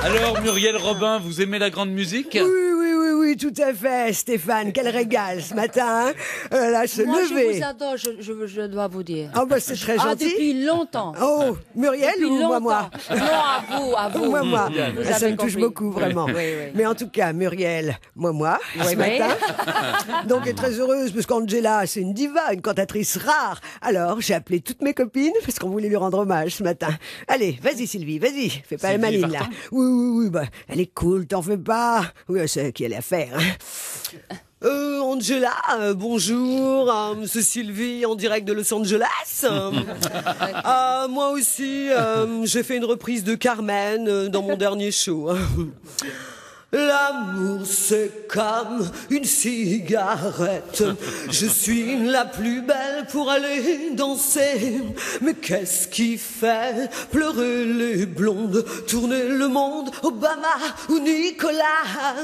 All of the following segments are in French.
Alors, Muriel Robin, vous aimez la grande musique? Oui, tout à fait, Stéphane. Quel régal ce matin. Là, se Moi, lever. je vous adore, je dois vous dire. Oh, bah, c'est très gentil. Depuis longtemps. Oh, Muriel Depuis ou longtemps. moi? Non, à vous. Moi. Vous Ça avez me touche compris. beaucoup, vraiment. Oui. Mais en tout cas, Muriel, moi, ce Oui. matin. Donc, elle est très heureuse parce qu'Angela, c'est une diva, une cantatrice rare. Alors, j'ai appelé toutes mes copines parce qu'on voulait lui rendre hommage ce matin. Allez, vas-y, Sylvie, vas-y. Fais pas la Sylvie maline, là. Vartan. Oui, bah, elle est cool, t'en fais pas. Oui, c'est qui elle a à faire, hein. Angela, bonjour, c'est Sylvie en direct de Los Angeles. Moi aussi, j'ai fait une reprise de Carmen dans mon dernier show. L'amour c'est comme une cigarette. Je suis la plus belle pour aller danser. Mais qu'est-ce qui fait pleurer les blondes, tourner le monde, Obama ou Nicolas?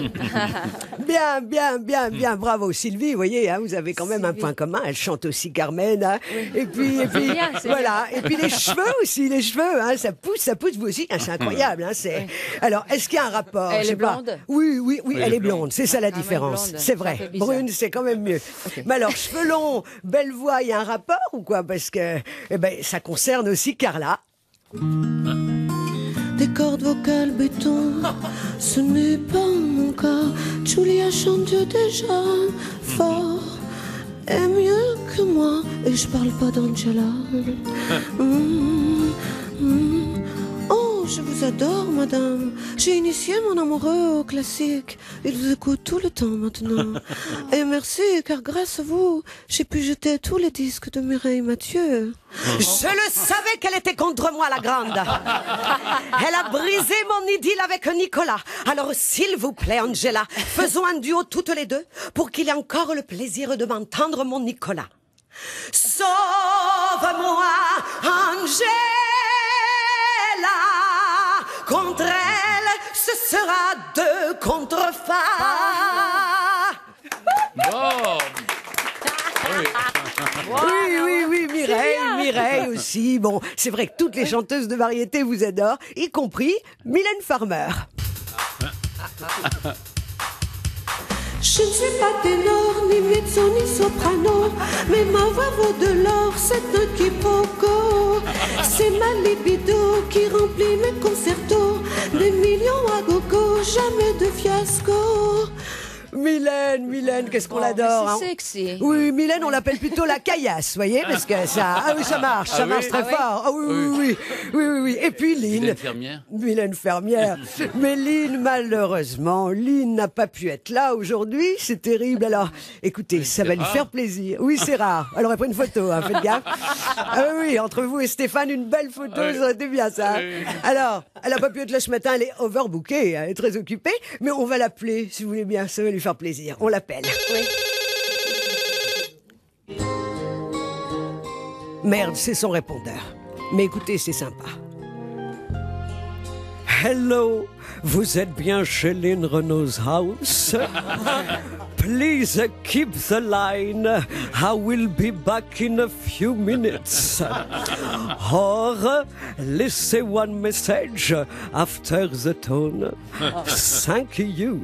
Bien, bravo Sylvie, vous voyez, hein, vous avez quand même un point commun, elle chante aussi Carmen, hein. Et puis bien, c'est voilà, et puis les cheveux aussi, hein, ça pousse vous aussi, hein, c'est incroyable, hein, c'est... Alors, est-ce qu'il y a un rapport? Elle Je sais est pas. blonde? Oui, elle est blonde, c'est ça la même différence, blonde, c'est ça vrai. fait bizarre. Brune, c'est quand même mieux. Mais alors, cheveux longs, belle voix, il y a un rapport ou quoi? Parce que, ça concerne aussi Carla. Des cordes vocales béton, ce n'est pas mon cas. Julia chante déjà fort et mieux que moi, et je parle pas d'Angela. Oh, je vous adore, madame. J'ai initié mon amoureux au classique. Il vous écoute tout le temps maintenant. Et merci, car grâce à vous, j'ai pu jeter tous les disques de Mireille Mathieu. Je le savais qu'elle était contre moi, la grande. Elle a brisé mon idylle avec Nicolas. Alors, s'il vous plaît, Angela, faisons un duo toutes les deux pour qu'il ait encore le plaisir de m'entendre, mon Nicolas. Sauve-moi, Angela. Contre elle, ce sera deux contre fa. Oh. Oui, Mireille aussi. Bon, c'est vrai que toutes les chanteuses de variété vous adorent, y compris Mylène Farmer. Je ne suis pas ténor, ni mezzo, ni soprano, mais ma voix vaut de l'or, c'est un quiproquo. C'est ma libido qui remplit mes concertos, des millions à gogo, jamais de fiasco. Mylène, qu'est-ce qu'on Oh, l'adore, mais hein. c'est sexy. Oui, Mylène, on l'appelle plutôt la caillasse, vous voyez, parce que ça marche, ça marche très fort. Ah oui. Et puis Lynn. Mylène Fermière. Mais Lynn, malheureusement, Lynn n'a pas pu être là aujourd'hui, c'est terrible. Alors, écoutez, ça va lui faire plaisir. Oui, c'est rare. Elle aurait pris une photo, hein, faites gaffe. Ah oui, entre vous et Stéphane, une belle photo, ça aurait été bien ça. Alors, elle n'a pas pu être là ce matin, elle est overbookée, elle est très occupée, mais on va l'appeler, si vous voulez bien, ça va lui faire plaisir. On l'appelle. Merde, c'est son répondeur. Mais écoutez, c'est sympa. Hello, vous êtes bien chez Lynn Renault's house? Please keep the line. I will be back in a few minutes. Or, laissez one message after the tone. Thank you.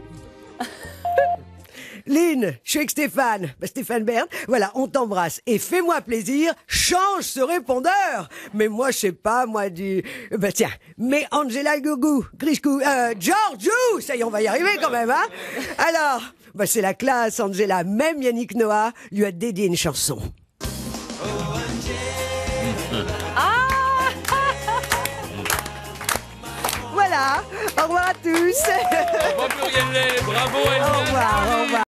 Lynn, je suis avec Stéphane. Stéphane Bern. Voilà, on t'embrasse. Et fais-moi plaisir, change ce répondeur. Mais moi, je sais pas, moi, tiens, mais Angela Gougou, Griscou, Georgiou. Ça y est, on va y arriver quand même, hein. Alors, c'est la classe, Angela. Même Yannick Noah lui a dédié une chanson. Voilà. Au revoir à tous. Bravo Muriel, bravo Elsa. Au revoir.